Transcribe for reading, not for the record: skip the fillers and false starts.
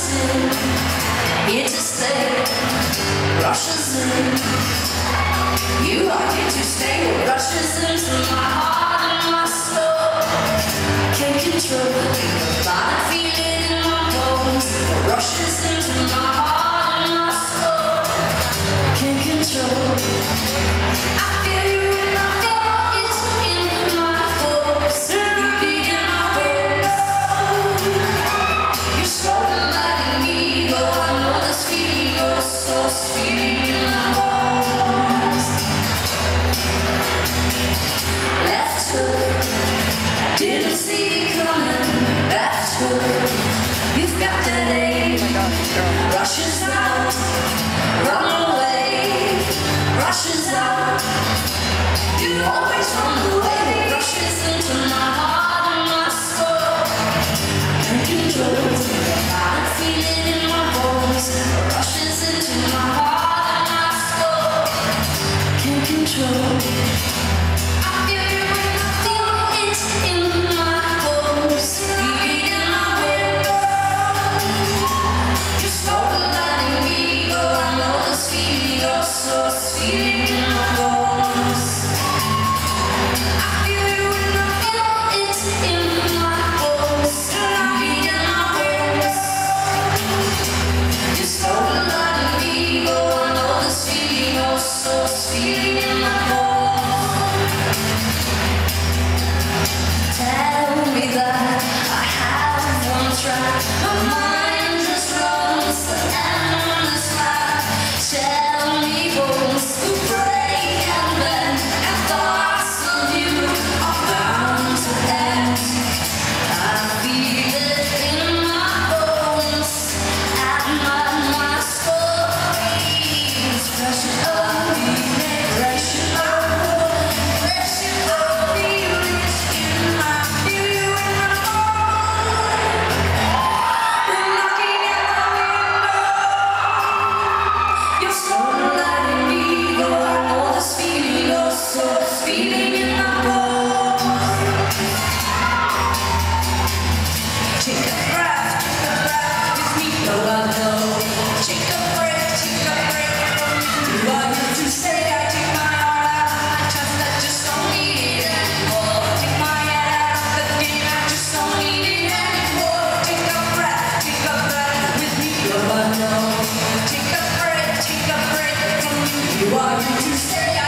in, here to stay, rushes in. You are here to stay, rushes into my heart and my soul. Can't control it, but I feel it in my bones. Rushes into my heart and my soul. Can't control it. I feel you in my heart, it's in my bones. You beat in my bones. You're slowly letting me go. I know this feeling goes so sweet in my bones. Left hook, didn't see it coming. Left hook, you've got that aim. Rushes out, run away. Rushes out, you always run away. Rushes into my heart and my soul. Can't control it, I feel it in my bones. Rushes into my heart and my soul. Can't control it. I feel you when I feel it in my bones. You beat in my window. You're slowly letting me go. I know this feeling goes so sweet in my bones. I feel you when I feel it in my bones. You beat in my window. You're slowly letting me go. I know this feeling goes so sweet in my bones. Tell me that I have one track. My mind just runs an endless map. Tell me bones who break and bend, and thoughts of you are bound to end. I feel it in my bones, and my soul is pressure of me, pressure of me, pressure of me. I feel you in my bones. We're knocking at my window. You're slowly letting me go. I know this feeling goes so, this feeling in my bones. Take a breath with me, no I know. Take a breath You are here to stay. I take my heart out of my chest, I just don't need it anymore. Take my head out of the game, I just don't need it anymore. Take a breath with me, no I know. Take a breath from you. You are here to stay.